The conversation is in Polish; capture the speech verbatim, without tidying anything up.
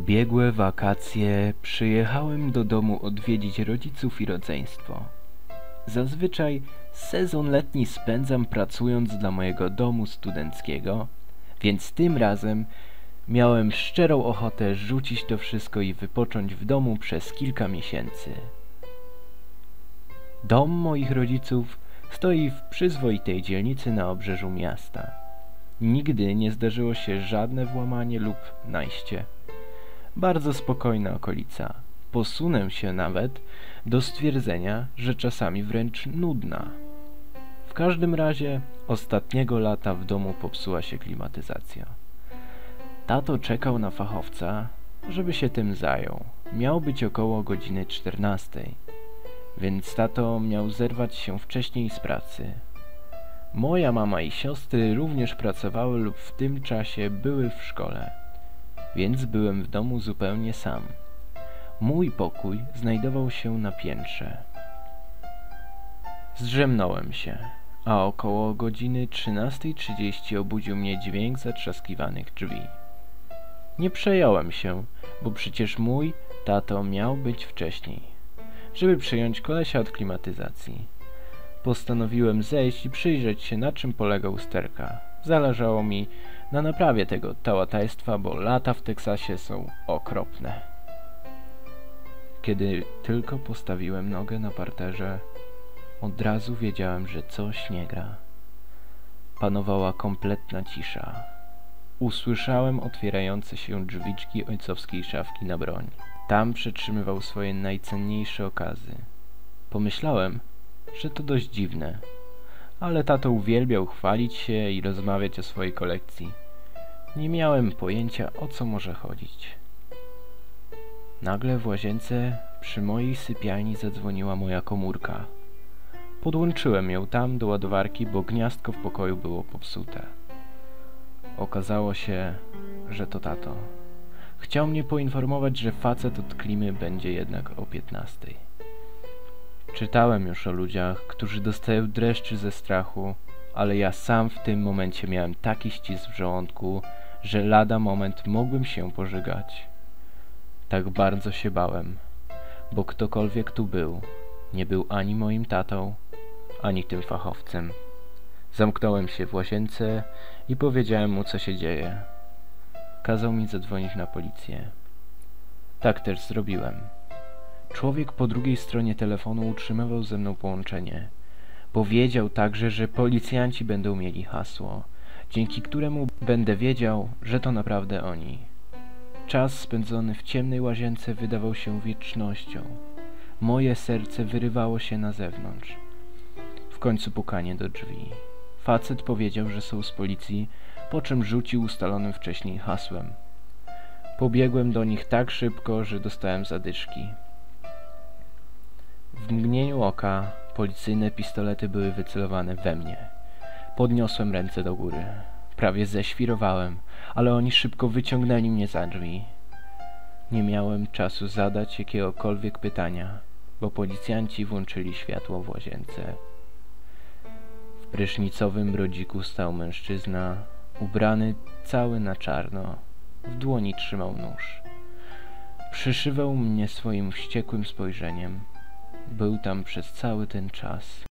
ubiegłe wakacje przyjechałem do domu odwiedzić rodziców i rodzeństwo. Zazwyczaj sezon letni spędzam pracując dla mojego domu studenckiego, więc tym razem miałem szczerą ochotę rzucić to wszystko i wypocząć w domu przez kilka miesięcy. Dom moich rodziców stoi w przyzwoitej dzielnicy na obrzeżu miasta. Nigdy nie zdarzyło się żadne włamanie lub najście. Bardzo spokojna okolica. Posunę się nawet do stwierdzenia, że czasami wręcz nudna. W każdym razie ostatniego lata w domu popsuła się klimatyzacja. Tato czekał na fachowca, żeby się tym zajął. Miał być około godziny czternastej, więc tato miał zerwać się wcześniej z pracy. Moja mama i siostry również pracowały lub w tym czasie były w szkole, więc byłem w domu zupełnie sam. Mój pokój znajdował się na piętrze. Zdrzemnąłem się, a około godziny trzynastej trzydzieści obudził mnie dźwięk zatrzaskiwanych drzwi. Nie przejąłem się, bo przecież mój tato miał być wcześniej, żeby przyjąć kolesia od klimatyzacji. Postanowiłem zejść i przyjrzeć się, na czym polega usterka. Zależało mi na naprawie tego tałataństwa, bo lata w Teksasie są okropne. Kiedy tylko postawiłem nogę na parterze, od razu wiedziałem, że coś nie gra. Panowała kompletna cisza. Usłyszałem otwierające się drzwiczki ojcowskiej szafki na broń. Tam przetrzymywał swoje najcenniejsze okazy. Pomyślałem, że to dość dziwne, ale tato uwielbiał chwalić się i rozmawiać o swojej kolekcji. Nie miałem pojęcia, o co może chodzić. Nagle w łazience przy mojej sypialni zadzwoniła moja komórka. Podłączyłem ją tam do ładowarki, bo gniazdko w pokoju było popsute. Okazało się, że to tato. Chciał mnie poinformować, że facet od klimy będzie jednak o piętnastej. Czytałem już o ludziach, którzy dostają dreszczy ze strachu, ale ja sam w tym momencie miałem taki ścisk w żołądku, że lada moment mógłbym się pożygać. Tak bardzo się bałem, bo ktokolwiek tu był, nie był ani moim tatą, ani tym fachowcem. Zamknąłem się w łazience i powiedziałem mu, co się dzieje. Kazał mi zadzwonić na policję. Tak też zrobiłem. Człowiek po drugiej stronie telefonu utrzymywał ze mną połączenie. Powiedział także, że policjanci będą mieli hasło, dzięki któremu będę wiedział, że to naprawdę oni. Czas spędzony w ciemnej łazience wydawał się wiecznością. Moje serce wyrywało się na zewnątrz. W końcu pukanie do drzwi. Facet powiedział, że są z policji, po czym rzucił ustalonym wcześniej hasłem. Pobiegłem do nich tak szybko, że dostałem zadyszki. W mgnieniu oka policyjne pistolety były wycelowane we mnie. Podniosłem ręce do góry. Prawie ześwirowałem, ale oni szybko wyciągnęli mnie za drzwi. Nie miałem czasu zadać jakiegokolwiek pytania, bo policjanci włączyli światło w łazience. W prysznicowym brodziku stał mężczyzna, ubrany cały na czarno. W dłoni trzymał nóż. Przyszywał mnie swoim wściekłym spojrzeniem. Był tam przez cały ten czas.